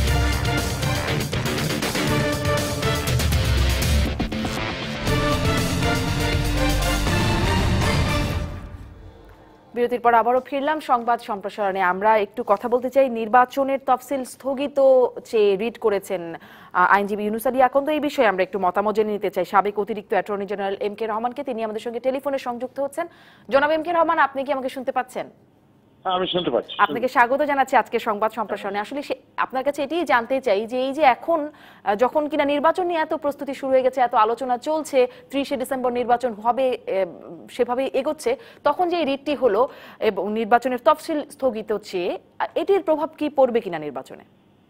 বিরতির পর আবারও ফিরলাম সংবাদ সম্প্রসারণে। আমরা একটু কথা বলতে চাই নির্বাচনের তফসিল স্থগিত চেয়ে রিট করেছেন আইনজীবী ইউনুস আলী আকন্দ। এই বিষয়ে আমরা একটু মতামত জেনে নিতে চাই সাবেক অতিরিক্ত অ্যাটর্নি জেনারেল এম কে রহমানকে, তিনি আমাদের সঙ্গে টেলিফোনে সংযুক্ত হচ্ছেন। জনাব এম কে রহমান, আপনি কি আমাকে শুনতে পাচ্ছেন? আমি শুনতে পাচ্ছি। আপনাকে স্বাগত জানাচ্ছি আজকে সংবাদ সম্প্রসারণে। আসলে আপনার কাছে এটাই জানতে চাই যে এই যে এখন যখন কিনা নির্বাচন নিয়ে এত প্রস্তুতি শুরু হয়ে গেছে, এত আলোচনা চলছে, ত্রিশে ডিসেম্বর নির্বাচন হবে সেভাবে এগোচ্ছে, তখন যে এই রিটটি হলো এবং নির্বাচনের তফসিল স্থগিত চেয়ে, এটির প্রভাব কি পড়বে কিনা নির্বাচনে?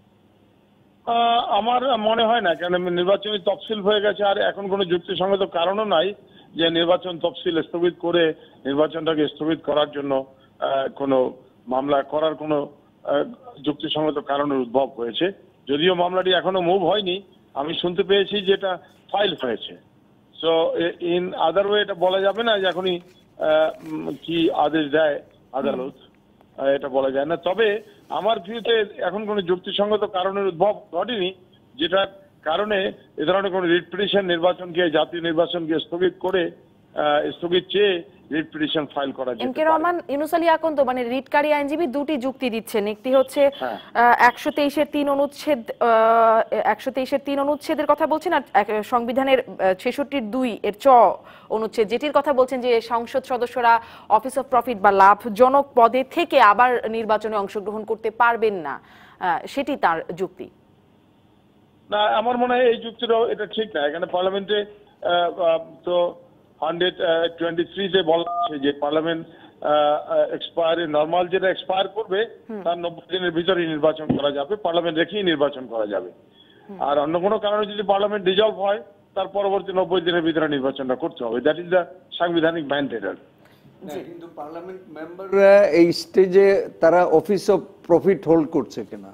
আমার মনে হয় না, কারণ নির্বাচনী তফসিল হয়ে গেছে আর এখন কোনো যুক্তিসঙ্গত কারণও নাই যে নির্বাচন তফসিল স্থগিত করে নির্বাচনটাকে স্থগিত করার জন্য কোনো মামলা করার কোনো যুক্তিসঙ্গত কারণের উদ্ভব হয়েছে। যদিও মামলাটি এখনো মুভ হয়নি, আমি শুনতে পেয়েছি যে এটা ফাইল হয়েছে। সো ইন আদার ওয়ে এটা বলা যাবে না যে এখনই কি আদেশ দেয় আদালত, এটা বলা যায় না। তবে আমার ভিউতে এখন কোনো যুক্তিসঙ্গত কারণের উদ্ভব ঘটেনি যেটার কারণে এ ধরনের কোনো রিট পিটিশন নির্বাচনকে, জাতীয় নির্বাচনকে স্থগিত করে স্থগিত চেয়ে রিট পিটিশন ফাইল করা যেতে পারে। এম কে রহমান, ইউনুস আলী আকন্দ মানে রিটকারী আইনজীবী দুটি যুক্তি দিচ্ছেন। একটি হচ্ছে একশো তেইশের তিন অনুচ্ছেদ একশো তেইশের তিন অনুচ্ছেদের কথা বলছেন, আর সংবিধানের ছেষট্টির দুই এর চ অনুচ্ছেদ যেটির কথা বলছেন যে সংসদ সদস্যরা অফিস অফ প্রফিট বা লাভজনক পদে থেকে আবার নির্বাচনে অংশগ্রহণ করতে পারবেন না, সেটি তার যুক্তি। না, আমার মনে হয় এই যুক্তিটাও এটা ঠিক না। এখানে পার্লামেন্টে তো হান্ড্রেড টোয়েন্টি থ্রিতে বলা আছে যে পার্লামেন্ট এক্সপায়ারে নর্মাল যেটা এক্সপায়ার করবে তার নব্বই দিনের ভিতরে নির্বাচন করা যাবে, পার্লামেন্ট রেখেই নির্বাচন করা যাবে। আর অন্য কোনো কারণে যদি পার্লামেন্ট ডিজলভ হয় তার পরবর্তী নব্বই দিনের ভিতরে নির্বাচনটা করতে হবে। দ্যাট ইজ দ্য সাংবিধানিক ম্যান্ডেট। কিন্তু পার্লামেন্ট মেম্বাররা এই স্টেজে তারা অফিস অফ প্রফিট হোল্ড করছে কিনা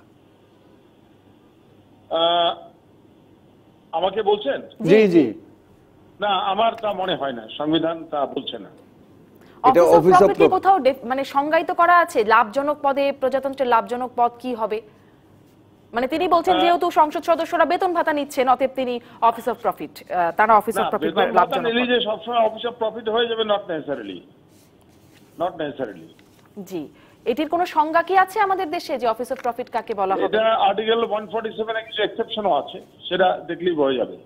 আমাকে বলছেন? জি জি না, আমার তা মনে হয় না, সংবিধান তা বলছে না। এটা অফিস অফ প্রফিট কোথাও মানে সংজ্ঞায়িত করা আছে লাভজনক পদে প্রজাতন্ত্রের লাভজনক পদ কি হবে? মানে তিনি বলছেন যেহেতু সংসদ সদস্যরা বেতন ভাতা নিচ্ছেন অতএব তিনি অফিস অফ প্রফিট, তারা অফিস অফ প্রফিট লাভজনক নিলে যে সব সময় অফিস অফ প্রফিট হয়ে যাবে, নট নেসেসারিলি, নট নেসেসারিলি। জি, এটির কোনো সংজ্ঞা কি আছে আমাদের দেশে যে অফিস অফ প্রফিট কাকে বলা হবে? এটা আর্টিকেল একশো সর্তাশি এর কিছু এক্সেপশনও আছে, সেটা দেখলেই বোঝা যাবে।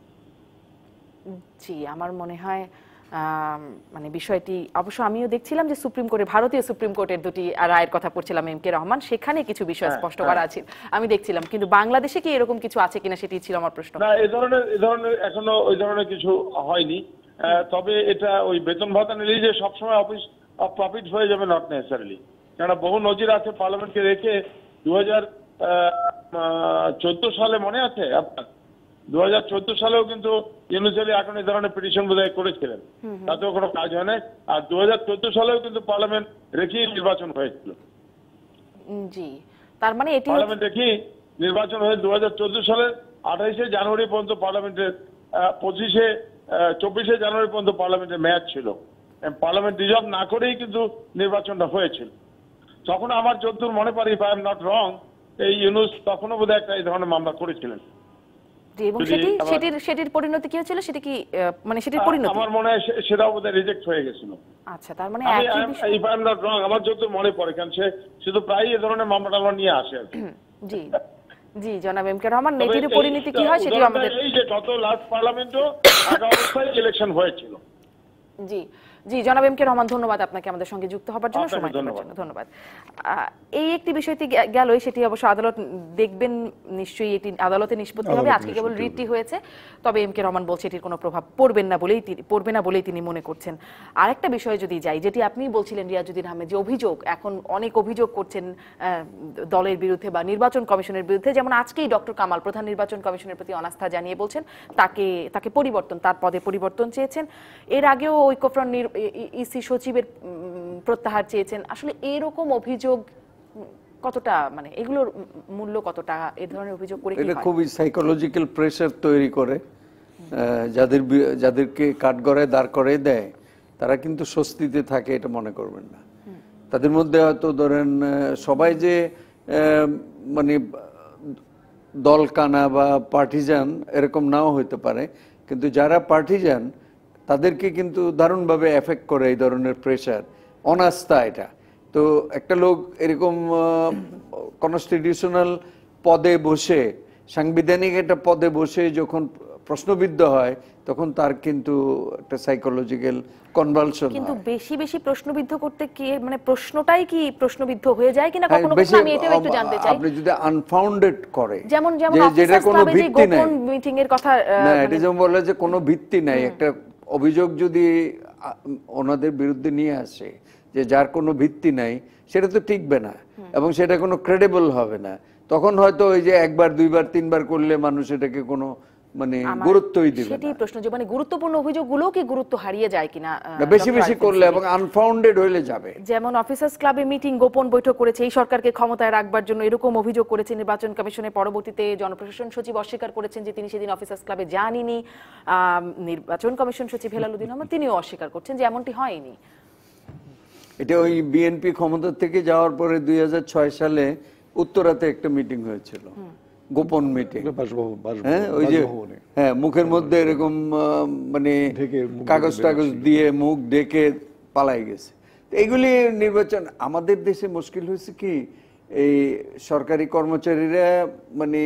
জি, আমার মনে হয় মানে বিষয়টি অবশ্য আমিও দেখছিলাম যে সুপ্রিম কোর্টের ভারতীয় সুপ্রিম কোর্টের দুটি রায়ের কথা পড়ছিলাম এম কে রহমান, সেখানে কিছু বিষয় স্পষ্ট করা আছে আমি দেখছিলাম, কিন্তু বাংলাদেশে কি এরকম কিছু আছে কিনা সেটি ছিল আমার প্রশ্ন। না, এই ধরনের এই ধরনের এখনো ওই ধরনের কিছু হয়নি, তবে এটা ওই বেতন ভাতা নিলেই যে সবসময় অফিস অফ প্রফিট হয়ে যাবে, নট নেসেসারিলি। কেননা বহু নজির আছে পার্লামেন্টকে রেখে দু হাজার চোদ্দ সালে মনে আছে আপনার, দু হাজার চোদ্দ সালেও কিন্তু ইউনুসলি এখন এই ধরনের পিটিশন বোধহয় করেছিলেন, তাতেও কোনো কাজ হয় না। আর দু হাজার চোদ্দ সালেও কিন্তু পার্লামেন্ট রেখেই নির্বাচন হয়েছিল। জি, তার মানে এটি পার্লামেন্ট রেখেই নির্বাচন হয়ে দু হাজার চোদ্দ সালের আঠাইশে জানুয়ারি পর্যন্ত পার্লামেন্টের পঁচিশে চব্বিশে জানুয়ারি পর্যন্ত পার্লামেন্টের মেয়াদ ছিল, পার্লামেন্ট ডিজলভ না করেই কিন্তু নির্বাচনটা হয়েছিল। তখন আমার যতদূর মনে পারি, if I am not wrong, এই ইউনুস তখনও বোধহয় একটা এই ধরনের মামলা করেছিলেন। এবং সেটি সেটির সেটির পরিণতি কি হয়েছিল, সেটি কি মানে সেটির পরিণতি আমার মনে হয় সেটাও বোধহয় রিজেক্ট হয়ে গেছিল। আচ্ছা, তার মানে if I am not wrong, আমার যতদূর মনে পড়ে, কারণ সে শুধু প্রায় এই ধরনের মামলা টামলা নিয়ে আসে আর কি। জি জি, জনাব এম কে রহমান, এটির পরিণতি কি হয় সেটি আমাদের এই যে গত লাস্ট পার্লামেন্টও থাকা অবস্থায় ইলেকশন হয়েছিল। জি জি, জনাব এম কে রহমান, ধন্যবাদ আপনাকে আমাদের সঙ্গে যুক্ত হবার জন্য, সময় দেওয়ার জন্য ধন্যবাদ। এই একটি বিষয়টি গেল, সেটি অবশ্য আদালত দেখবেন নিশ্চয়ই, এটি আদালতে নিষ্পত্তি হবে, আজকে কেবল রিটটি হয়েছে, তবে এম কে রহমান বলছে এটির কোনো প্রভাব পড়বেন না বলেই পড়বে না বলেই তিনি মনে করছেন। আরেকটা বিষয়ে যদি যাই, যেটি আপনি বলছিলেন রিয়াজুদ্দিন আহমেদ, যে অভিযোগ এখন অনেক অভিযোগ করছেন দলের বিরুদ্ধে বা নির্বাচন কমিশনের বিরুদ্ধে, যেমন আজকেই ডক্টর কামাল প্রধান নির্বাচন কমিশনের প্রতি অনাস্থা জানিয়ে বলছেন তাকে তাকে পরিবর্তন, তার পদে পরিবর্তন চেয়েছেন। এর আগেও ঐক্যফ্রন্ট ইসি সচিবের প্রত্যাহার চেয়েছেন। আসলে এরকম অভিযোগ কতটা, মানে এগুলোর মূল্য কতটা, এই ধরনের অভিযোগ করে এটা খুবই সাইকোলজিক্যাল প্রেসার তৈরি করে, যাদের যাদেরকে কাঠগড়ায় দাঁড় করে দেয় তারা কিন্তু স্বস্তিতে থাকে এটা মনে করবেন না। তাদের মধ্যে হয়তো ধরেন সবাই যে মানে দলকানা বা পার্টিজান এরকম নাও হইতে পারে, কিন্তু যারা পার্টিজান তাদেরকে কিন্তু দারুণভাবে এফেক্ট করে এই ধরনের প্রেশার, অনাস্থা। এটা তো একটা লোক এরকম কনস্টিটিউশনাল পদে বসে, সাংবিধানিক একটা পদে বসে যখন প্রশ্নবিদ্ধ হয়, তখন তার কিন্তু একটা সাইকোলজিক্যাল কনভালশন। কিন্তু বেশি বেশি প্রশ্নবিদ্ধ করতে কি মানে প্রশ্নটাই কি প্রশ্নবিদ্ধ হয়ে যায় কিনা কখনো কখনো, আমি এটাও একটু জানতে চাই। আপনি যদি আনফাউন্ডেড করে, যেমন যেমন যেটা কোনো ভিত্তি নাই, গোপন মিটিং এর কথা না, এটা যেমন বলে যে কোনো ভিত্তি নাই, একটা অভিযোগ যদি ওনাদের বিরুদ্ধে নিয়ে আসে যে যার কোনো ভিত্তি নাই, সেটা তো টিকবে না এবং সেটা কোনো ক্রেডিবল হবে না। তখন হয়তো ওই যে একবার দুইবার তিনবার করলে মানুষ এটাকে কোনো মানে গুরুত্বই দিবে না। সেটাই প্রশ্ন, যে মানে গুরুত্বপূর্ণ অভিযোগগুলো কি গুরুত্ব হারিয়ে যায় কিনা বেশি বেশি করলে এবং আনফাউন্ডেড হইলে যাবে। যেমন অফিসার্স ক্লাবে মিটিং, গোপন বৈঠক করেছে এই সরকারকে ক্ষমতায় রাখবার জন্য, এরকম অভিযোগ করেছে নির্বাচন কমিশনের। পরবর্তীতে জনপ্রশাসন সচিব অস্বীকার করেছেন যে তিনি সেদিন অফিসার্স ক্লাবে যাননি। নির্বাচন কমিশন সচিব হেলালুদ্দিন আহমদ তিনিও অস্বীকার করছেন যে এমনটি হয়নি। এটা ওই বিএনপি ক্ষমতা থেকে যাওয়ার পরে দুই হাজার ছয় সালে উত্তরাতে একটা মিটিং হয়েছিল, গোপন মিটিং, হ্যাঁ ওই যে হ্যাঁ মুখের মধ্যে এরকম মানে কাগজ টাগজ দিয়ে মুখ ঢেকে পালাই গেছে। এইগুলি নির্বাচন আমাদের দেশে মুশকিল হয়েছে কি, এই সরকারি কর্মচারীরা মানে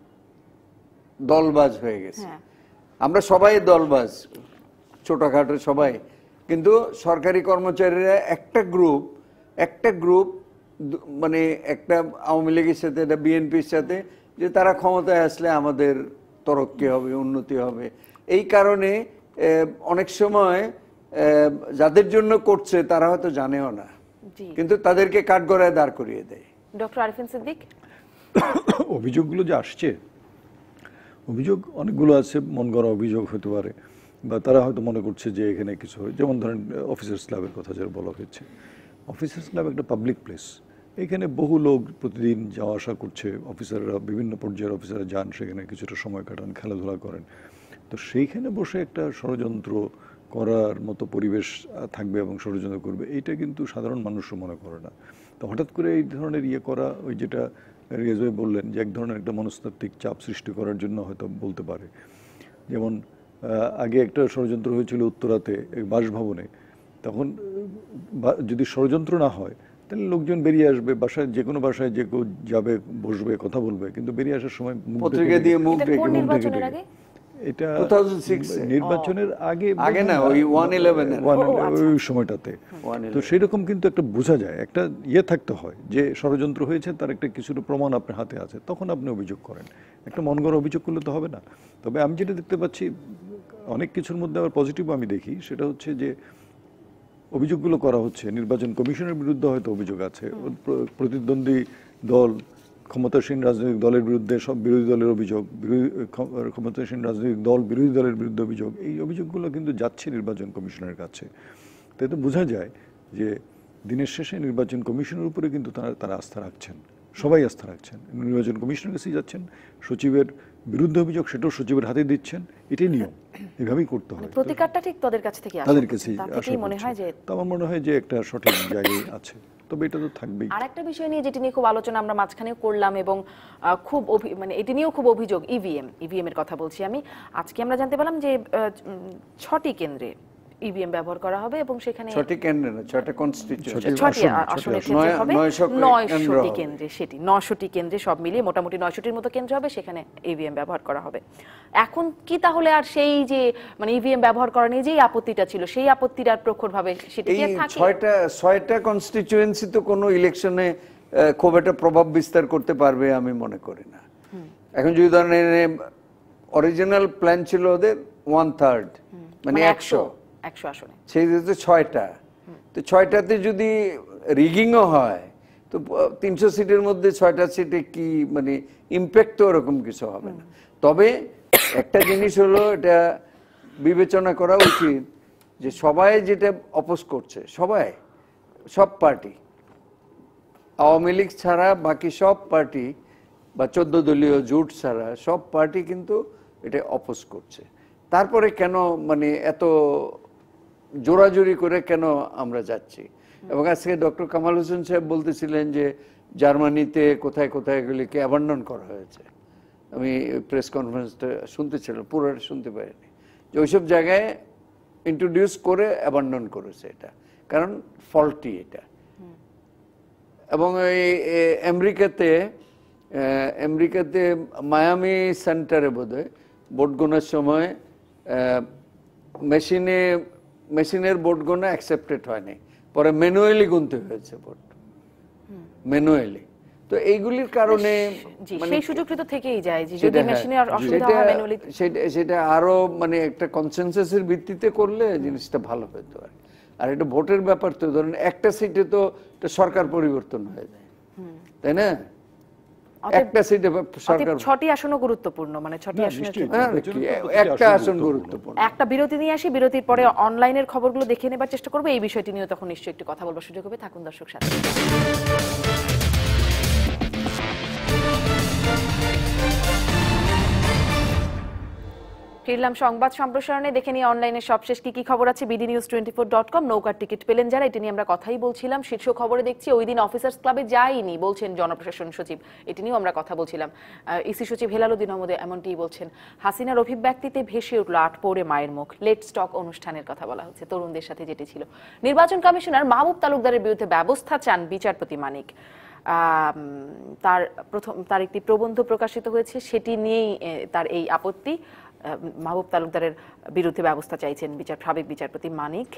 দলবাজ হয়ে গেছে। আমরা সবাই দলবাজ, ছোটখাটো সবাই, কিন্তু সরকারি কর্মচারীরা একটা গ্রুপ একটা গ্রুপ মানে একটা আওয়ামী লীগের সাথে, একটা বিএনপির সাথে, যে তারা ক্ষমতায় আসলে আমাদের তরক্কি হবে, উন্নতি হবে। এই কারণে অনেক সময় যাদের জন্য করছে তারা হয়তো জানেও না, কিন্তু তাদেরকে কাঠগড়ায় দাঁড় করিয়ে দেয়। ডক্টর আরিফিন সিদ্দিক, অভিযোগগুলো যে আসছে, অভিযোগ অনেকগুলো আছে, মন গড়া অভিযোগ হতে পারে, বা তারা হয়তো মনে করছে যে এখানে কিছু হয়। যেমন ধরেন অফিসার্স ক্লাবের কথা যারা বলা হয়েছে, অফিসার্স ক্লাব একটা পাবলিক প্লেস, এখানে বহু লোক প্রতিদিন যাওয়া আসা করছে, অফিসাররা বিভিন্ন পর্যায়ের অফিসাররা যান সেখানে, কিছুটা সময় কাটান, খেলাধুলা করেন। তো সেইখানে বসে একটা ষড়যন্ত্র করার মতো পরিবেশ থাকবে এবং ষড়যন্ত্র করবে, এইটা কিন্তু সাধারণ মানুষও মনে করে না। তো হঠাৎ করে এই ধরনের ইয়ে করা, ওই যেটা রিয়াজ ভাই বললেন যে এক ধরনের একটা মনস্তাত্ত্বিক চাপ সৃষ্টি করার জন্য হয়তো বলতে পারে। যেমন আগে একটা ষড়যন্ত্র হয়েছিল উত্তরাতে বাসভবনে, তখন যদি ষড়যন্ত্র না হয় তাহলে লোকজন বেরিয়ে আসবে, বাসায় যে কোনো বাসায় যে কেউ যাবে, বসবে, কথা বলবে, কিন্তু বেরিয়ে আসার সময় পত্রিকা দিয়ে মুখ ঢেকে মুখ নির্বাচনের আগে, এটা দুই হাজার ছয় নির্বাচনের আগে আগে না, ওই ওই সময়টাতে। তো সেই রকম কিন্তু একটা বোঝা যায়, একটা ইয়ে থাকতে হয় যে ষড়যন্ত্র হয়েছে, তার একটা কিছুটা প্রমাণ আপনার হাতে আছে, তখন আপনি অভিযোগ করেন। একটা মন গড়া অভিযোগ করলে তো হবে না। তবে আমি যেটা দেখতে পাচ্ছি অনেক কিছুর মধ্যে আবার পজিটিভ আমি দেখি, সেটা হচ্ছে যে অভিযোগগুলো করা হচ্ছে, নির্বাচন কমিশনের বিরুদ্ধে হয়তো অভিযোগ আছে, প্রতিদ্বন্দ্বী দল, ক্ষমতাসীন রাজনৈতিক দলের বিরুদ্ধে সব বিরোধী দলের অভিযোগ, ক্ষমতাসীন রাজনৈতিক দল বিরোধী দলের বিরুদ্ধে অভিযোগ, এই অভিযোগগুলো কিন্তু যাচ্ছে নির্বাচন কমিশনের কাছে। তাই তো বোঝা যায় যে দিনের শেষে নির্বাচন কমিশনের উপরে কিন্তু তারা তারা আস্থা রাখছেন, সবাই আস্থা রাখছেন। নির্বাচন কমিশনের কাছেই যাচ্ছেন, সচিবের বিরুদ্ধে অভিযোগ সেটাও সচিবের হাতে দিচ্ছেন, এটাই নিয়ম, এভাবেই করতে হবে। প্রতিকারটা ঠিক তাদের কাছ থেকে আসে, তাদের কাছেই তাতেই মনে হয় যে, তো আমার মনে হয় যে একটা সঠিক জায়গায় আছে। তবে এটা তো থাকবেই। আরেকটা বিষয় নিয়ে যেটি নিয়ে খুব আলোচনা আমরা মাঝখানেও করলাম এবং খুব মানে এটি নিয়েও খুব অভিযোগ, ইভিএম ইভিএম এর কথা বলছি আমি। আজকে আমরা জানতে পারলাম যে ছটি কেন্দ্রে ইভিএম ব্যবহার করা হবে এবং সেখানে ছটি কেন্দ্রে না, ছয়টা কনস্টিটিউয়েন্সি, ছয়টি আসনের ক্ষেত্রে হবে নয়শোটি কেন্দ্রে, সেটি নয়শোটি কেন্দ্রে সব মিলিয়ে মোটামুটি নয়শোটির মতো কেন্দ্র হবে, সেখানে ইভিএম ব্যবহার করা হবে। এখন কি তাহলে আর সেই যে মানে ইভিএম ব্যবহার করা নিয়ে যেই আপত্তিটা ছিল, সেই আপত্তিটা আর প্রখরভাবে সেটি কি থাকে? ছয়টা ছয়টা কনস্টিটিউয়েন্সি তো কোনো ইলেকশনে খুব একটা প্রভাব বিস্তার করতে পারবে আমি মনে করি না। এখন যদি ধরেন অরিজিনাল প্ল্যান ছিল ওদের ওয়ান থার্ড মানে একশো একশো আসনে, সেই যে ছয়টা, তো ছয়টাতে যদি রিগিংও হয় তো তিনশো সিটের মধ্যে ছয়টা সিটে কি মানে ইম্প্যাক্ট তো ওরকম কিছু হবে না। তবে একটা জিনিস হলো এটা বিবেচনা করা উচিত যে সবাই যেটা অপোজ করছে, সবাই সব পার্টি, আওয়ামী লীগ ছাড়া বাকি সব পার্টি বা চোদ্দ দলীয় জোট ছাড়া সব পার্টি কিন্তু এটা অপোজ করছে। তারপরে কেন মানে এত জোরাজোরি করে কেন আমরা যাচ্ছি? এবং আজকে ডক্টর কামাল হোসেন সাহেব বলতেছিলেন যে জার্মানিতে কোথায় কোথায় এগুলিকে অ্যাবান্ডন করা হয়েছে। আমি প্রেস কনফারেন্সটা শুনতেছিলাম, পুরোটা শুনতে পারিনি, যে ওইসব জায়গায় ইন্ট্রোডিউস করে অ্যাবান্ডন করেছে এটা, কারণ ফল্টি এটা। এবং এই আমেরিকাতে আমেরিকাতে মায়ামি সেন্টারে বোধহয় ভোট গোনার সময় মেশিনে মেশিনের ভোট গোনা অ্যাকসেপ্টেড হয়নি, পরে ম্যানুয়ালি গুনতে হয়েছে ভোট, ম্যানুয়ালি। তো এইগুলির কারণে সেই সুযোগটা তো থেকেই যায় যে যদি মেশিনে অসুবিধা হয় ম্যানুয়ালি, সেটা সেটা আরো মানে একটা কনসেনসাসের ভিত্তিতে করলে জিনিসটা ভালো হতো। আর আর এটা ভোটের ব্যাপার তো, ধরেন একটা সিটে তো সরকার পরিবর্তন হয়ে যায়, তাই না? একটা সিটে সরকার, ছটি আসনও গুরুত্বপূর্ণ, মানে ছটি আসনের একটা আসন গুরুত্বপূর্ণ। একটা বিরতি নিয়ে আসি, বিরতির পরে অনলাইনের খবরগুলো দেখে নেবার চেষ্টা করবো, এই বিষয়টি নিয়ে তখন নিশ্চয়ই একটু কথা বলবার সুযোগ হবে। থাকুন দর্শক সাথে। ফিরলাম সংবাদ সম্প্রসারণে, দেখে নিয়ে অনলাইনে সবশেষ কি কি খবর আছে BD news twenty four dot com. নৌকার টিকিট পেলেন যারা, এটি নিয়ে আমরা কথাই বলছিলাম। শীর্ষ খবরে দেখছি ওই দিন অফিসার্স ক্লাবে যায়নি বলছেন জনপ্রশাসন সচিব, এটি নিয়েও আমরা কথা বলছিলাম। ইসি সচিব হেলালুদ্দিন আহমদ এমনটি বলছেন। হাসিনার অভিব্যক্তিতে ভেসে উঠল আট পৌরে মায়ের মুখ। লেট স্টক অনুষ্ঠানের কথা বলা হচ্ছে তরুণদের সাথে যেটি ছিল। নির্বাচন কমিশনার মাহবুব তালুকদারের বিরুদ্ধে ব্যবস্থা চান বিচারপতি মানিক। তার প্রথম তার একটি প্রবন্ধ প্রকাশিত হয়েছে, সেটি নিয়েই তার এই আপত্তি। মাহবুব তালুকদারের বিরুদ্ধে ব্যবস্থা চাইছেন বিচার সাবেক বিচারপতি মানিক।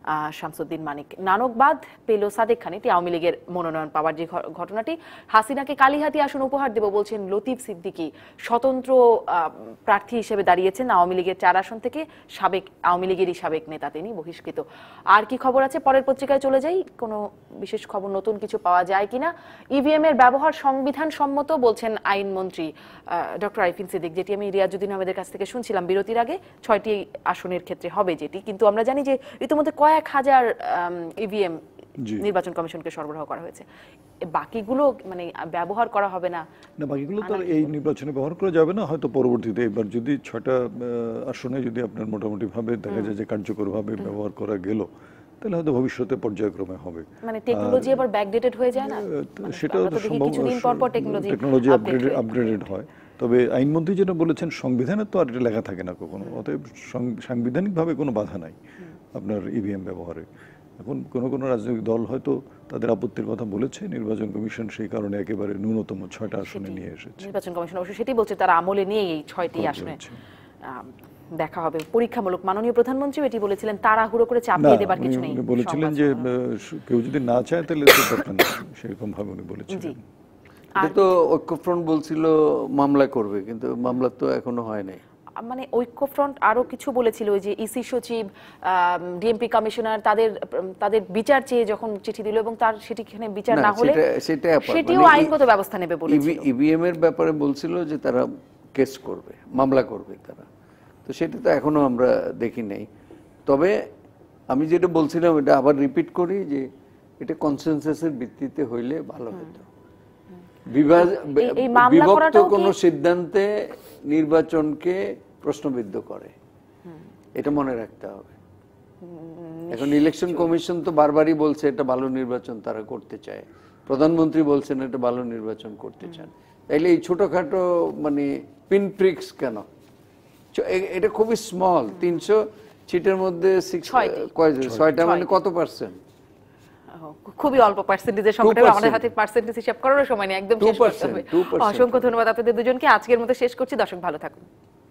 শামসুদ্দিন মানিক। নানকবাদ পেল সাদেক খান, এটি আওয়ামী লীগের মনোনয়ন পাওয়ার যে ঘটনাটি। হাসিনাকে কালিহাতি আসন উপহার দেব বলছেন লতিফ সিদ্দিকী, স্বতন্ত্র প্রার্থী হিসেবে দাঁড়িয়েছেন আওয়ামী লীগের চার আসন থেকে, সাবেক আওয়ামী লীগেরই সাবেক নেতা তিনি, বহিষ্কৃত। আর কি খবর আছে পরের পত্রিকায় চলে যাই, কোনো বিশেষ খবর নতুন কিছু পাওয়া যায় কিনা। ইভিএম এর ব্যবহার সংবিধান সম্মত বলছেন আইনমন্ত্রী ডক্টর আরিফিন সিদ্দিক, যেটি আমি রিয়াজুদ্দিন আহমেদের কাছ থেকে শুনছিলাম বিরতির আগে। ছয়টি আসনের ক্ষেত্রে হবে যেটি, কিন্তু আমরা জানি যে ইতিমধ্যে কয়েক হাজার ইভিএম নির্বাচন কমিশনকে সরবরাহ করা হয়েছে, বাকিগুলো মানে ব্যবহার করা হবে না। না, বাকিগুলো তো এই নির্বাচনে ব্যবহার করা যাবে না, হয়তো পরবর্তীতে। এবার যদি ছয়টা আসনে যদি আপনার মোটামুটি ভাবে দেখা যায় যে কার্যকরভাবে ব্যবহার করা গেল, তাহলে হয়তো ভবিষ্যতে পর্যায়ক্রমে হবে। মানে টেকনোলজি আবার ব্যাকডেটেড হয়ে যায় না, সেটাও তো সম্ভব, টেকনোলজি আপগ্রেডেড হয়। তবে আইনমন্ত্রী যেটা বলেছেন, সংবিধানে তো আর এটা লেখা থাকে না কখনো, অতএব সাংবিধানিকভাবে কোনো বাধা নাই আপনার ইভিএম ব্যবহারে। এখন কোনো কোনো রাজনৈতিক দল হয়তো তাদের আপত্তির কথা বলেছে, নির্বাচন কমিশন সেই কারণে একেবারে ন্যূনতম ছয়টা আসনে নিয়ে এসেছে। নির্বাচন কমিশন অবশ্য সেটি বলছে, তারা আমলে নিয়ে এই ছয়টি আসনে দেখা হবে পরীক্ষামূলক। মাননীয় প্রধানমন্ত্রী এটি বলেছিলেন, তাড়াহুড়ো করে চাপিয়ে দেবার কিছু নেই। বলেছিলেন যে কেউ যদি না চায় তাহলে সেরকম ভাবে উনি বলেছিলেন। এটা তো ঐক্যফ্রন্ট বলছিল মামলা করবে, কিন্তু মামলা তো এখনো হয় নাই। মানে ঐক্যফ্রন্ট আরো কিছু বলেছিল, ওই যে ইসি সচিব, ডিএমপি কমিশনার, তাদের তাদের বিচার চেয়ে যখন চিঠি দিল এবং তার সেটিখানে বিচার না হলে সেটিও আইনগত ব্যবস্থা নেবে বলেছিল। ইভিএম এর ব্যাপারে বলছিল যে তারা কেস করবে, মামলা করবে তারা, তো সেটা তো এখনো আমরা দেখি নাই। তবে আমি যেটা বলছিলাম এটা আবার রিপিট করি যে এটা কনসেনসাসের ভিত্তিতে হইলে ভালো হতো। বিভক্ত কোন সিদ্ধান্তে নির্বাচনকে প্রশ্নবিদ্ধ করে, এটা মনে রাখতে হবে। এখন ইলেকশন কমিশন তো বারবারই বলছে এটা ভালো নির্বাচন তারা করতে চায়, প্রধানমন্ত্রী বলছেন এটা ভালো নির্বাচন করতে চান, তাইলে এই ছোটখাটো মানে পিনপ্রিক্স কেন? এটা খুবই স্মল, তিনশো সিটের মধ্যে ছয়টা মানে কত পার্সেন্ট? খুবই অল্প পার্সেন্টেজের সংখ্যাটা, আমাদের হাতে পার্সেন্টেজ হিসাব করার সময় নেই, একদম শেষ করতে হবে। অসংখ্য ধন্যবাদ আপনাদের দুজনকে, আজকের মতো শেষ করছি। দর্শক ভালো থাকুন।